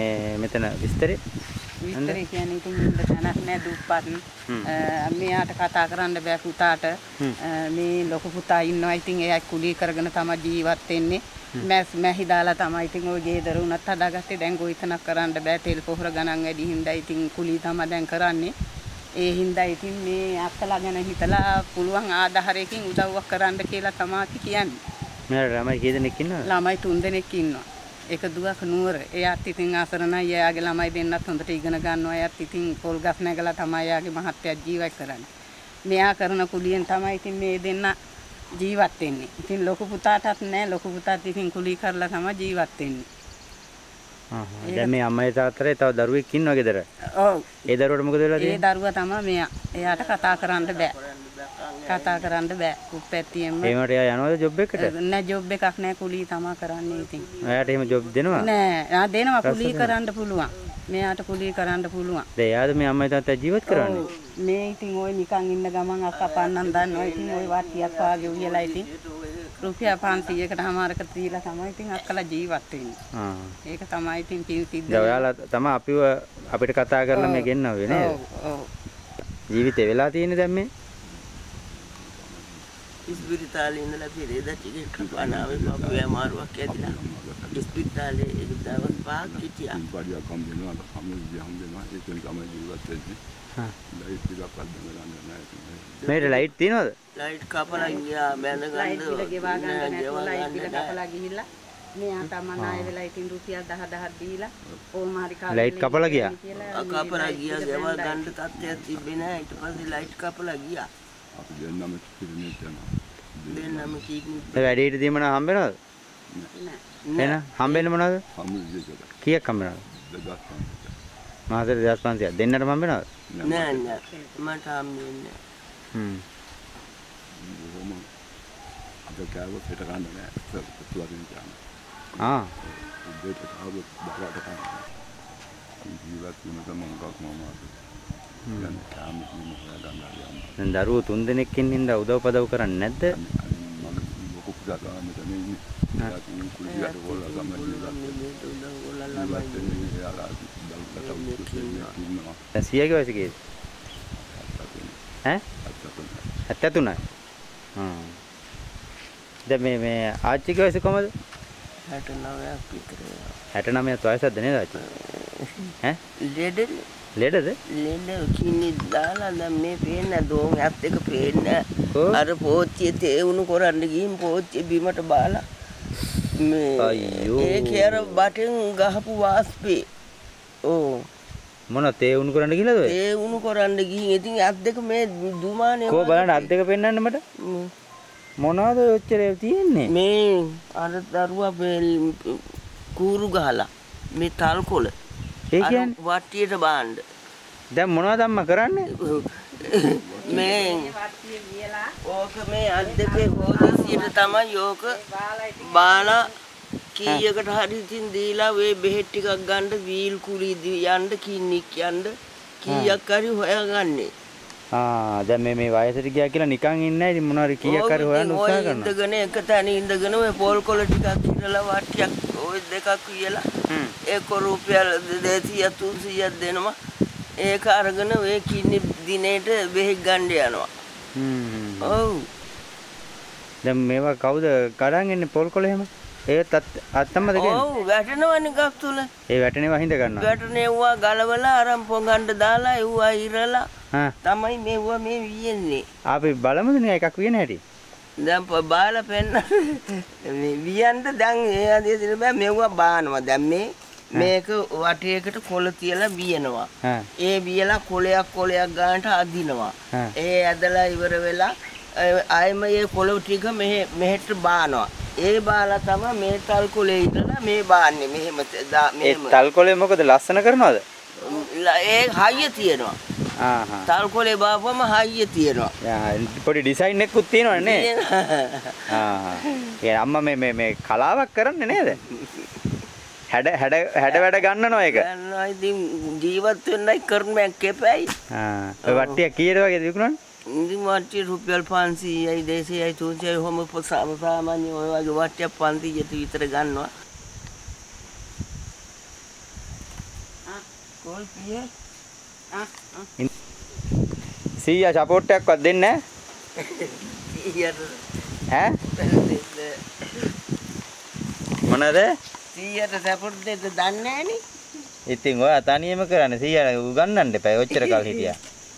මෙතන විස්තරේ කියන්නේ ඉතින් ඉන්න තැනක් නෑ දුප්පත්. මෙයාට කතා කරන්න බෑ පුතාට. මේ ලොකු පුතා ඉන්නවා. ඉතින් එයා කුලී කරගෙන තමයි ජීවත් වෙන්නේ. මැහි දාලා තමයි ඉතින් ওই ගේ දරුණත් හදාගත්තේ. දැන් ගොවිතැනක් කරන්න බෑ. තෙල් පොහොර ගණන් වැඩි හින්දා ඉතින් කුලී තමයි දැන් කරන්නේ. ඒ හින්දා ඉතින් මේ අක්කලා ගැන හිතලා පුළුවන් ආධාරයකින් උදව්වක් කරන්න කියලා තමයි කියන්නේ. මෙයාට ළමයි කී දෙනෙක් ඉන්නවද? ළමයි 3 දෙනෙක් ඉන්නවා. එක දුවක් නුවර. එයාත් ඉතින් අසරණයි. එයාගේ ළමයි දෙන්නත් හොඳට ඉගෙන ගන්නවා. එයාත් ඉතින් පොල් ගස් නැගලා තමයි එයාගේ මහත්තයා ජීවත් කරන්නේ. මෙයා කරන කුලියෙන් තමයි ඉතින් මේ දෙන්න ජීවත් වෙන්නේ. ඉතින් ලොකු පුතාටත් නෑ. ලොකු පුතාත් ඉතින් කුලී කරලා තමයි ජීවත් වෙන්නේ. දැන් මේ අම්මයි තාත්තයි තව දරුවෙක් ඉන්නවා ගෙදර. ඔව්. ඒ දරුවට මොකද වෙලා තියෙන්නේ? ඒ දරුවා තමයි මෙයා. එයාට කතා කරන්න බෑ. කතා කරන්න බෑ. කුප්පැත්තියෙම. ඒ වුණාට එයා යනවද ජොබ් එකකට? නෑ ජොබ් එකක් නෑ කුලී තමයි කරන්නේ ඉතින්. එයාට එහෙම ජොබ් දෙනවා? නෑ. දෙනවා කුලී කරන්න පුළුවන්. මෙයාට කුලී කරන්න පුළුවන්. දැන් එයාද මේ අම්මයි තාත්තයි ජීවත් කරන්නේ? මේ ඉතින් ওই නිකන් ඉන්න ගමන් අක්කා පන්නන් දන්නවා. ඉතින් ওই වට්ටියක් වාගේ උයලා ඉතින් රුපියල් 500කට හමාරක දීලා තමයි ඉතින් අක්කලා ජීවත් වෙන්නේ. ඒක තමයි ඉතින් පින් සිද්ධ. දැන් ඔයාලා තමයි අපිට කතා කරලා මේ ගෙන්නවේ නේද? ඔව්. ජීවිතේ වෙලා තියෙන්නේ දැන් මේ ඉස්පිරිතාලේ ඉඳලා පෙරේද ටිකට් කපානාවේ මම අමාරුවක් ඇතිලා ඉස්පිරිතාලේ එක දවස් පහක් හිටියා. පාඩියක් හම් වෙනවා ඒකෙන් තමයි ජීවත් වෙන්නේ. ලයිට් ටිකක් අල්ලගෙන නැහැ. මේකට ලයිට් තියනවද? ලයිට් කපලා ගියා බැඳ ගන්න. ලයිට් බිල ගෙවා ගන්න නැතුව ලයිට් බිල කපලා ගිහිල්ලා මෙයා තමයි ණය වෙලා ඉතින් රුපියල් 10,000ක් දීලා ඕම හරි කාලේ ලයිට් කපලා ගියා. කපලා ගියා ගෙවා ගන්න තත්ත්වයක් තිබ්බේ නැහැ. ඊට පස්සේ ලයිට් කපලා ගියා. අපි දෙන්නම කිරිනේ යනවා. දෙන්නම කීකින් වැඩේට දීමන හම්බ වෙනවද? නෑ. එන හම්බෙන්නේ මොනවද? හම්බෙන්නේ කීයක් හම්බ වෙනවද? 2500. මාසෙට 2500ක් දෙන්නට හම්බ වෙනවද? නෑ නෑ මට හම්බෙන්නේ හ්ම්. අද කාව පිට ගන්න නෑ. තුවාරින් යනවා. දෙයට ආව බරට ගන්න. ජීවත් වෙන ගමන් මොකක්ම දැන් තාම දැන් දරුවෝ 3 දෙනෙක් ඉන්න හින්දා උදව් පදව් කරන්නේ නැද්ද? මම ලොකු පුතා මෙතන ඉන්නේ. තාකින් කුලියට වල ගමන් දැන් සියගේ වයස කීයද? ඈ? 73. දැන් මේ ආච්චිගේ වයස කොහමද? 69ක් විතර. 69ක් වයසක්ද නේද ආච්චි? ඈ? ලෙඩද? ලෙඩ කිනි දාලා දැන් මේ පේන්න දෝන් ඇත් එක පේන්න. අර පෝච්චිය තේවුණු කරන්න ගිහින් පෝච්චිය බිමට බාලා මේ ඒකේ අර බටෙන් ගහපු වාස්පේ. ඕ මොන තේ උණු කරන්න ගිහලාද ඔය? තේ උණු කරන්න ගිහින් ඉතින් ඇත් දෙක මේ දුමානේ කො බලන්න ඇත් දෙක පෙන්නන්න මට. මොනවද ඔච්චර තියෙන්නේ? මේ අර දරුවා කූරු ගහලා මේ තල්කොළ ඒ කියන්නේ වට්ටියට බාන්න. දැන් මොනවද අම්මා කරන්නේ? මේ ඕක මේ ඇත් දෙකේ හොදසියට තමයි ඕක බාලා කීයකට හරි ඉතින් දීලා ඔය බෙහෙත් ටිකක් ගන්න වීල් කුලී යන්න කින්නික් යන්න කීයක් හරි හොයාගන්නේ. දැන් මේ වයසට ගියා කියලා නිකන් ඉන්නේ නැහැ. ඉතින් මොනවා හරි කීයක් හරි හොයන්න උත්සාහ කරනවා. ඉඳගෙන එක තැන ඉඳගෙන ඔය පොල් කොළ ටිකක් ඉරලා වට්ටියක් ඔය දෙකක් වියලා ඒක රුපියල් 200 300ක් දෙනවා. ඒක අරගෙන ඔය කින්නි දිනේට බෙහෙත් ගන්න යනවා. ඔව්. දැන් මේවා කවුද කඩන් එන්නේ පොල් කොළ එහෙම? ඒත් අත්තම්මද කියන්නේ? ඔව් වැටෙනවනේ ගස් තුල. ඒ වැටෙනවා හින්දා ගන්නවා. වැටෙනවා ගලවලා අරන් පොඟන්න දාලා එව්වා ඉරලා තමයි මෙව්වා මේ වියන්නේ. අපි බලමුද නේ එකක් වියන හැටි? දැන් බාලා පෙන්න මේ වියන්න දැන් ඒ ආදී දින බෑ මෙව්වා බානවා. දැන් මේක වටේකට කොළ තියලා වියනවා. ඒ වියලා කොළයක් ගන්නට අදිනවා. ඒ ඇදලා ඉවර වෙලා ආයෙම මේ කොළ ටික මෙහෙට බානවා. ඒ බාලා තමයි මේ තල් කොලේ ඉඳලා මේ බාන්නේ මෙහෙම ඒ තල් කොලේ මොකද ලස්සන කරනවද? ඒ හයිය තියෙනවා. තල් කොලේ බාපුවම හයිය තියෙනවා. පොඩි ඩිසයින් එකකුත් තියෙනවනේ නේ. අම්මා මේ කලාවක් කරන්නේ නේද? හැඩ වැඩ ගන්නනවා ඒක. ගන්නවා ඉතින් ජීවත් වෙන්නයි කරන්නේ කැපයි. ඔය වට්ටිය කීයද වගේ විකුණන්නේ? ඉතින් වට්ටිය රුපියල් 500යි 200යි 300යි ඔහොම සාමාන්‍ය ඔය වගේ වට්ටියක් 500ට විතර ගන්නවා. කෝල් කීය? සීයා සපෝට් එකක්වත් දෙන්නේ ඊයට නැහැ මොනද 100ට සපෝට් දෙන්න දන්නේ නැහනේ. ඉතින් ඔය තනියම කරන්නේ සීයා උගන්නන්න එපා ඔච්චර කල් හිටියා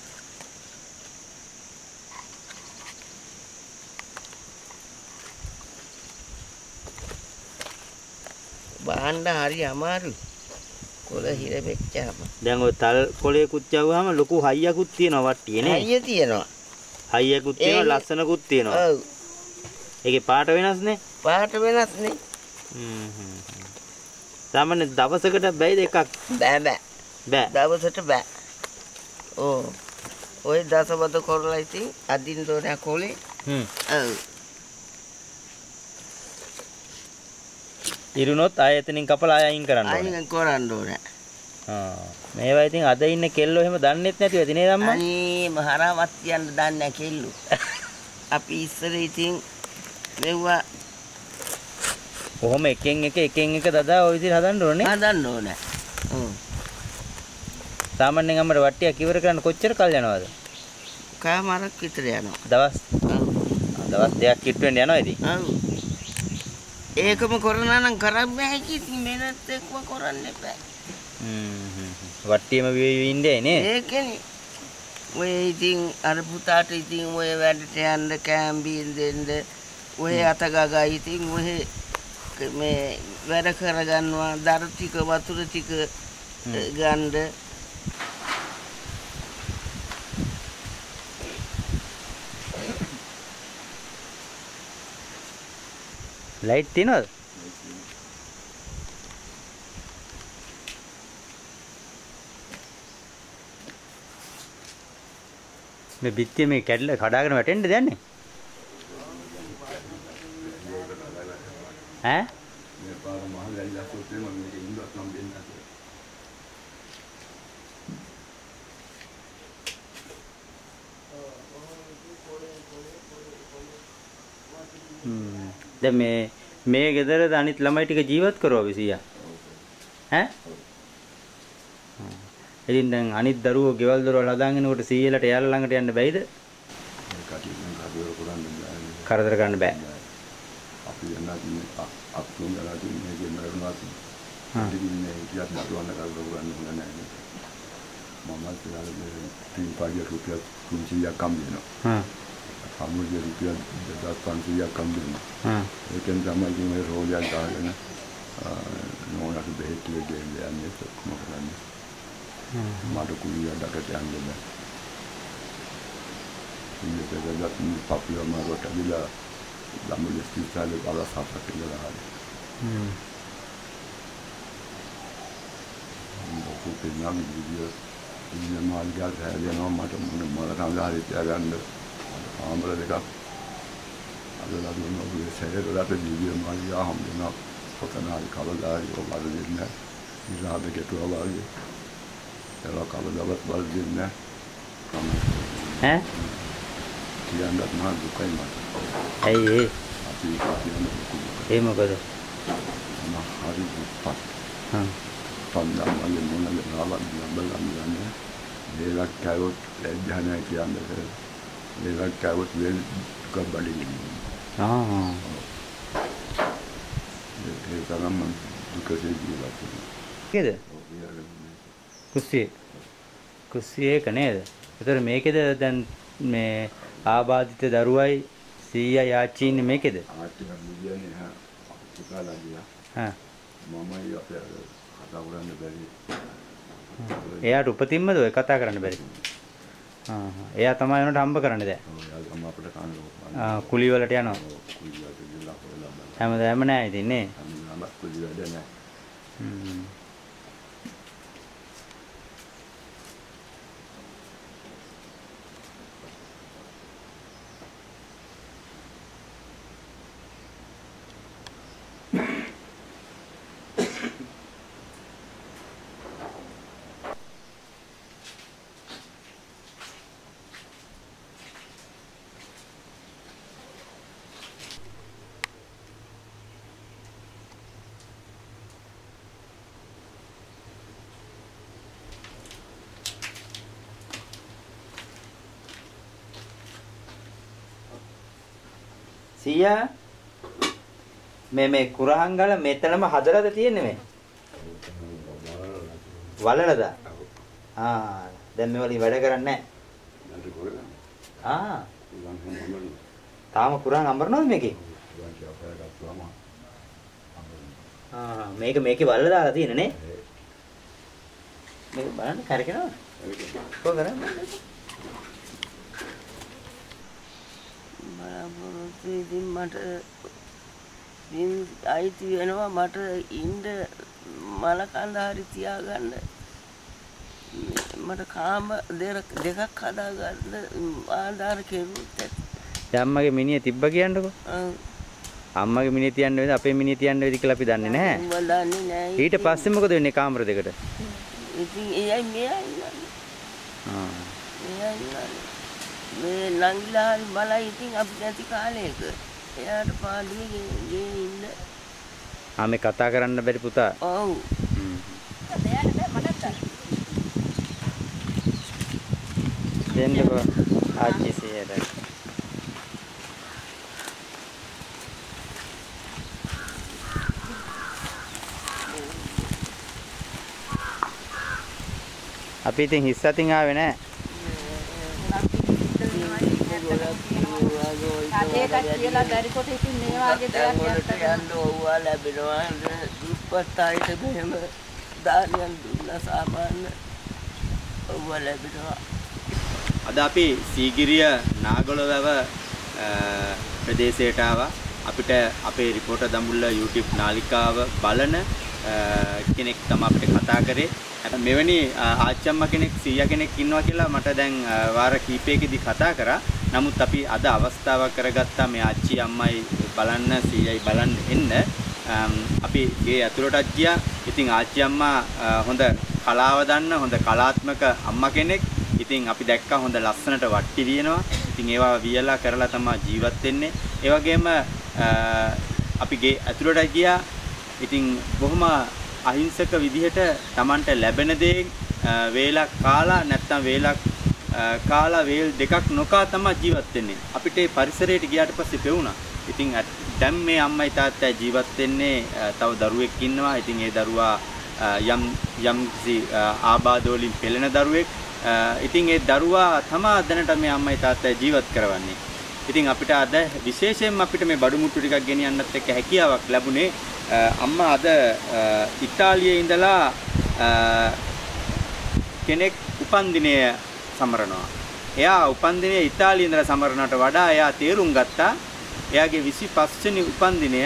බාන්න හරි අමාරුයි. කොළ හිර වෙච්චාම. දැන් ඔය තල් කොළේකුත් යවුවාම ලොකු හයියකුත් තියෙනවා වට්ටියේ නේ. හයිය තියෙනවා. හයියකුත් තියෙනවා ලස්සනකුත් තියෙනවා. ඔව්. ඒකේ පාට වෙනස් නේ. පාට වෙනස් නේ. සාමාන්‍ය දවසකට බැයිද එකක්? බෑ බෑ. බෑ. දවසට බෑ. ඕ. ඔය දසවද කරලා ඉතින් අදින්න ඕනේ කොලේ. ඔව්. ඉරුණොත් ආයෙ එතනින් කපලා ආයෙ අයින් කරන්න ඕනේ. අයින් කරන්න ඕනේ. මේවා ඉතින් අද ඉන්න කෙල්ලෝ එහෙම දන්නෙත් නැතිව ඇති නේද අම්මා? අනේ මහරවත් කියන්න දන්නේ නැහැ කෙල්ලු. අපි ඉස්සර ඉතින් මෙව්වා කොහොම එකෙන් එක දදා ඔය විදිහට හදන්න ඕනේ. හදන්න ඕනේ. සාමාන්‍යයෙන් අම්මට වට්ටියක් ඉවර කරන්න කොච්චර කල් යනවද? කෑමාරක් විතර යනවා. දවස් දෙකක් කිට් වෙන්න යනවා ඉතින්. ඔව්. ඒකම කරනා නම් කරන්න බෑ කිසි මෙනත් එක්ක කරන්න එපා. වට්ටියම වී ඉන්නේ නේ. ඒකනේ. ඔය ඉතින් අර පුතාට ඉතින් ඔය වැඩට යන්න කැම්බින් දෙන්න ඔය අත ගගා ඉතින් ඔය මේ වැඩ කරගන්නවා දර ටික වතුර ටික ගන්න. ලයිට් තියනවද? මේ බිත්තිය මේ කැඩලා කඩාගෙන වැටෙන්නද යන්නේ? ඈ? මේ පාර මහල් ඇවිල්ලා සෝතේ මම මේක ඉන්නවත් නම් දෙන්න නැහැ. දැන් මේ ගෙදරද අනිත් ළමයි ටික ජීවත් කරවවි සීයා? ඈ? ඉතින් දැන් අනිත් දරුවෝ ගෙවල් දොරවල් හදාගෙනකොට සීයලට එයාලා ළඟට යන්න බැයිද? කරදර ගන්න බෑ. අපි යන්නේ අප්ලෝන් කරලා තියෙන්නේ ගෙන්නනවා. ඉතින් මේ කියක් දරුවන්න කරදර කරන්න නැහැ. මම ඉතින් තින් පාගිය රුපියල් 300ක් කම් දෙනවා. අමුගේ රුපියල් 2500ක් කම් දෙනවා. ඒකෙන් තමයි ඉතින් මේ රෝලයක් ගහගෙන නෝනාට බෙහෙත් ටික ගෙන්නේ කොහොමද කරන්නේ? මට කුලියකට යන්න බෑ. ඉන්නකදත් පපියෝ මාරට ගිලා ළමුගේ ස්ථිතාලේ බලසාපට කියලා හරි. මොකද නම් විදිය ඉන්න මාල්ගල් හැදෙනවා මට මොන කන්දාරි තියාගන්න ආම්බල දෙකක් අදලා දුන්නු සැරේකට විදිය මාල්ගා හම්බුණා පොතනාරි කවදාරි ඔබ දෙන්න ඉරාද කෙටුවා වගේ ඒක කවදාවත් බල දෙන්න ඈ කියන්නත් මා දුකයි මට. ඇයි ඒ? අපි කියන්නේ ඒ මොකද? මම හරි දුප්පත්. පන්දම් වගේ මොනද නාලක් බලන්නේ. මේලක් කවොත් ලැජ්ජා කියන්නේ. මේලක් කවොත් වෙල් කබඩින්. ඒ තරම් දුකසේ ජීවත් වෙනවා. කුස්සිය ඒක නේද? ඒතර මේකේද දැන් මේ ආබාධිත දරුවයි සීයා යාච්චි ඉන්නේ මේකේද? ආච්චිලා මුදියනේ හා පුතාලා ගියා. මමයි අපේ කතා කරන්න බැරි. එයාට උපතින්මද ඔය කතා කරන්න බැරි? එයා තමයි උනට හම්බ කරන්නේ දැන්. ඔව් එයා ගම අපිට කන්න. කුලි වලට යනවා. කුලි වලට ගිහලා හොයලා බලන්න. හැමදාම නෑ ඉතින් නේ. හැමදාම කුලි වැඩ නෑ. සීයා මේ කුරහංගල මෙතනම හදලාද තියෙන්නේ මේ? වලලද? දැන් මේ වලින් වැඩ කරන්නේ නැහැ. තාම කුරහන් අඹරනවද මේකේ? මේකේ වලල දාලා තියෙන නේ? මේක බලන්න කරකිනවද? කොහොමද කරන්නේ? ඉතින් මට ඉතින් අයිති වෙනවා මට ඉන්න මල කඳ හරි තියාගන්න මට කාම දෙකක් හදාගන්න ආධාර කෙරුවොත් ඇති. අම්මගේ මිනිහ තිබ්බ කියන්නකෝ. අම්මගේ මිනිහ තියන්න වෙද අපේ මිනිහ තියන්න වෙද කියලා අපි දන්නේ නැහැ. උඹ දන්නේ නැහැ. ඊට පස්සේ මොකද වෙන්නේ කාමර දෙකට? ඉතින් එයයි මෙයයි ඉන්නන්නේ. මෙයයි ඉන්නන්නේ. මේ නංගිලා හරි බලයි ඉතින් අපි නැති කාලයක එයාට පාඩුවේ ගේ ඉන්න. මේ කතා කරන්න බැරි පුතා. ඔව්. දෙන්නකෝ ආච්චි සීයට. අපි ඉතින් හිස් අතින් ආවේ නැහැ. ඒකත් කියලා බැරි කොට ඉතින් මේ වාගේ දෙයක් යන්න ඕවා ලැබෙනවා දුප්පත් අයට මෙහෙම දානියක් දුන්නා සාමාන්‍ය ඕවා ලැබෙනවා. අද අපි සීගිරිය නාගොළවැව ප්‍රදේශයට ආවා. අපිට අපේ රිපෝටර් දඹුල්ල YouTube නාලිකාව බලන කෙනෙක් තමයි අපිට කතා කරේ. මෙවැනි ආච්චම්මා කෙනෙක් සීයා කෙනෙක් ඉන්නවා කියලා මට දැන් වාර කීපයකදී කතා කරා. නමුත් අපි අද අවස්ථාවක් කරගත්තා මේ ආච්චි අම්මයි බලන්න සීයයි බලන්න එන්න. අපි ගේ ඇතුළටත් ගියා. ඉතින් ආච්චි අම්මා හොඳ කලාව දන්න හොඳ කලාත්මක අම්මා කෙනෙක්. ඉතින් අපි දැක්කා හොඳ ලස්සනට වට්ටි වියනවා. ඉතින් ඒවා වියලා කරලා තමයි ජීවත් වෙන්නේ. ඒ වගේම අපි ගේ ඇතුළට ගියා. ඉතින් බොහොම අහිංසක විදිහට Tamanට ලැබෙන දේ වේලක් කාලා නැත්නම් වේලක් කාලා වේල් දෙකක් නොකා තමයි ජීවත් වෙන්නේ. අපිට ඒ පරිසරයට ගියාට පස්සේ පෙවුණා. ඉතින් දැන් මේ අම්මයි තාත්තයි ජීවත් වෙන්නේ තව දරුවෙක් ඉන්නවා. ඉතින් ඒ දරුවා යම් ආබාධ වලින් පෙළෙන දරුවෙක්. ඉතින් ඒ දරුවා තමයි දැනට මේ අම්මයි තාත්තයි ජීවත් කරවන්නේ. ඉතින් අපිට අද විශේෂයෙන්ම අපිට මේ බඩු මුට්ටු ටිකක් ගෙනියන්නත් එක්ක හැකියාවක් ලැබුණේ අම්මා අද ඉතාලියේ ඉඳලා කෙනෙක් උපන්දිනය සමරනවා. එයා උපන්දිනය ඉතාලියේ ඉඳලා සමරනවට වඩා එයා තේරුම් ගත්තා එයාගේ 25 වෙනි උපන්දිනය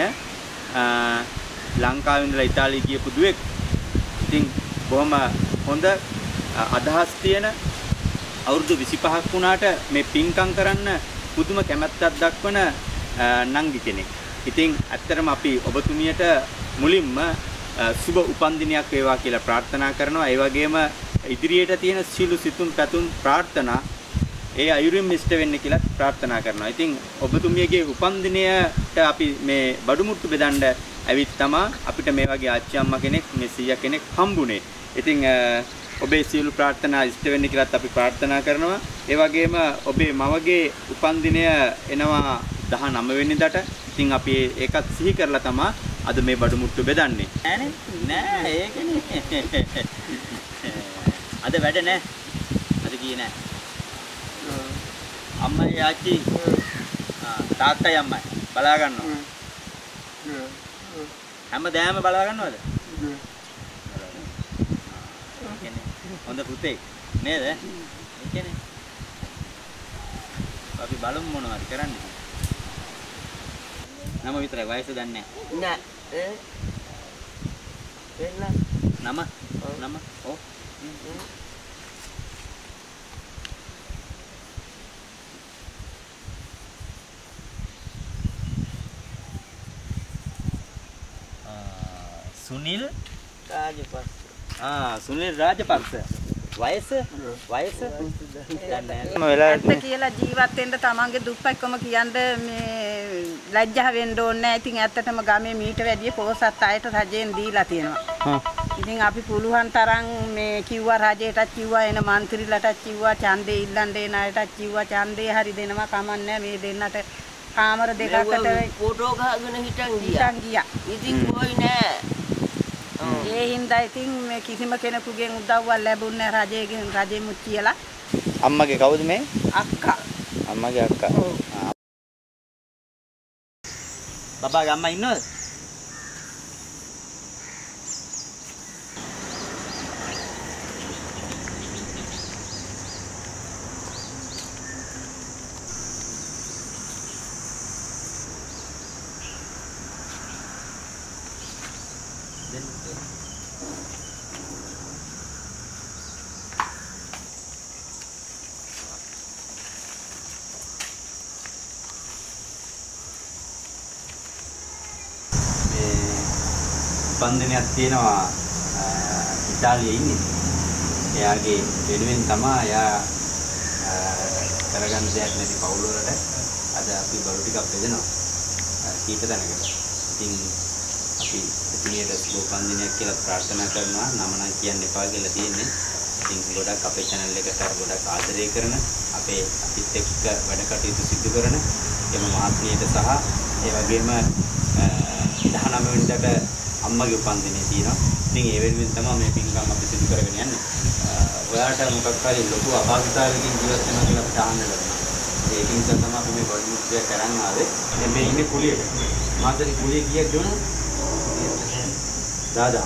ලංකාවේ ඉඳලා ඉතාලිය ගියපු දුවෙක්. ඉතින් බොහොම හොඳ අදහස් තියෙන අවුරුදු 25ක් වුණාට මේ පින්කම් කරන්න පුදුම කැමැත්තක් දක්වන නංගි කෙනෙක්. ඉතින් ඇත්තටම අපි ඔබතුමියට මුලින්ම සුබ උපන්දිනයක් වේවා කියලා ප්‍රාර්ථනා කරනවා. ඒ වගේම ඉදිරියට තියෙන සියලු සිතුම් පැතුම් ප්‍රාර්ථනා ඒ අයුරින් මිෂ්ඨ වෙන්න කියලා ප්‍රාර්ථනා කරනවා. ඉතින් ඔබතුමියගේ උපන්දිනයට අපි මේ බඩු මුට්ටු බෙදන්න ඇවිත් තමා අපිට මේ වගේ ආච්චි අම්මා කෙනෙක් මේ සීයා කෙනෙක් හම්බුනේ. ඉතින් ඔබේ සියලු ප්‍රාර්ථනා ඉෂ්ට වෙන්න කියලාත් අපි ප්‍රාර්ථනා කරනවා. ඒ වගේම ඔබේ මවගේ උපන්දිනය එනවා 19 වෙනිදාට. ඉතින් අපි ඒකත් සිහි කරලා තමයි අද මේ බඩු මුට්ටු බෙදන්නේ. නෑ ඒකනේ. අද වැඩ නෑ. අද ගියේ නෑ. අම්මයි ආච්චි තාත්තයි අම්මයි බලා ගන්නවා. හැමදාම බලා ගන්නවද? හොඳ පුතේ නේද? ඒ කියන්නේ අපි බලමු මොනවද කරන්නේ. නම විතරයි වයස දන්නේ නෑ. නම ඔව්. සුනිල් රාජපක්ෂ. සුනිල් රාජපක්ෂ. වයස ඇත්ත කියලා ජීවත් වෙන්න තමන්ගේ දුප්පත්කම කියන්න මේ ලැජ්ජා වෙන්න ඕනේ නැහැ. ඉතින් ඇත්තටම ගමේ මීට වැඩිය පොහොසත් අයට රජයෙන් දීලා තියෙනවා. ඉතින් අපි පුළුවන් තරම් මේ කිව්වා රජයටත් කිව්වා එන മന്ത്രിලටත් කිව්වා ඡන්දේ ඉල්ලන්න එන අයටත් කිව්වා ඡන්දේ හරි දෙනවා කමන්නේ මේ දෙන්නට කාමර දෙකකට ෆොටෝ ගහගෙන හිටන් ගියා. ඉතින් කොයි නෑ. ඒ හින්දා ඉතින් මේ කිසිම කෙනෙකුගෙන් උදව්වක් ලැබුණේ නැහැ රජෙමුත් කියලා. අම්මගේ කවුද මේ? අක්කා. අම්මගේ අක්කා. ඔව්. බබාගේ අම්මා ඉන්නවද? උපන්දිනයක් තියෙනවා ඉතාලියේ ඉන්නේ. එයාගේ වෙනුවෙන් තමයි එයා කරගන්න දෙයක් නැති පවුල වලට අද අපි බඩු ටිකක් බෙදනවා. කීප තැනකට. ඉතින් අපි එතුමියට උපන්දිනයක් කියලා ප්‍රාර්ථනා කරනවා. නම නම් කියන්න එපා කියලා තියෙන්නේ. ඉතින් ගොඩක් අපේ channel එකට ගොඩක් ආදරය කරන අපිත් එක්ක වැඩ කටයුතු සිදු කරන එම මහත්මියට සහ ඒ වගේම 19 වෙනිදාට අම්මගේ උපන්දිනේ තියෙනවා. ඉතින් ඒ වෙනුවෙන් තමයි මේ පින්කම් අපි සිදු කරගෙන යන්නේ. ඔයාලට මොකක් හරි ලොකු අභාවිතාවකින් ජීවත් වෙනවා කියලා අපිට අහන්න ලැබුණා. ඒකින් තමයි අපි මේ බඩු මුට්ටිය කරන් ආවේ. දැන් මේ ඉන්නේ කුලියට. මාතරි කුලිය කීයක් දුණා? 10000.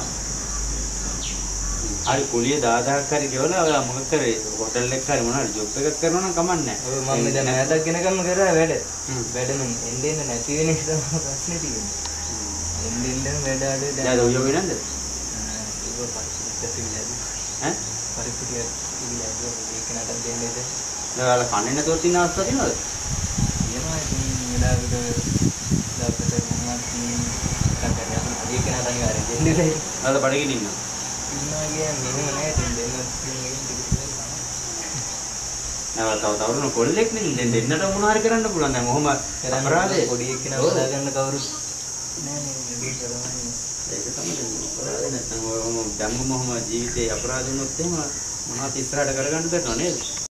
හරි කුලිය 10000ක් හරි ගෙවලා ඔයා මොකක් කරේ? හොටල් එකක් හරි මොනවා හරි ජොබ් එකක් කරනවා නම් කමන්නේ නැහැ. ඔය මම දැන් නැවතක් ගෙනගන්න කරා වැඩ. වැඩ නම් එන්නේ නැති වෙන එක තමයි ප්‍රශ්නේ තියෙන්නේ. එන්නෙන් වැඩ අඩේ දැන් ඔය යෝගේ නැන්ද? ඒක පරිපූර්ණ තිබිලාද? ඈ? පරිපූර්ණ තිබිලාද? ඒක නටක් දෙන්නේ නැද? ඔයාලා කන්නේ නැතුව තියෙන අවස්ථා තියෙනවද? තියෙනවා ඉතින් වෙලාවකට මොනවද කියන්නේ ඒක නටක් අනිවාර්යෙන් දෙන්නේ නැහැ. ඔයාලා බඩගින්න ඉන්නවා. ඉන්නවා කියන්නේ මෙහෙම නෑ ඉතින් දෙන්න නෑ තවරුණ කොල්ලෙක් නේ දෙන්නට මොනවා හරි කරන්න පුළුවන් දැන් ඔහොම අපරාධේ පොඩි එක්කෙනා බලා ගන්න කවුරුත් නෑ නේ ඒක තමයි. ඒක තමයි අපරාධේ නැත්නම් ඔහොම ධම්ම මොහොම ජීවිතේ අපරාධ වුණොත් එහෙම මොනවද ඉස්සරහට කරගන්න බැරි නේද?